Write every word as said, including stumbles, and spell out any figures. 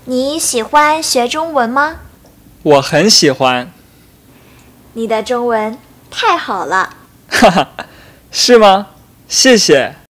你喜欢学中文吗？ 我很喜欢。 你的中文太好了。 哈哈，是吗？谢谢。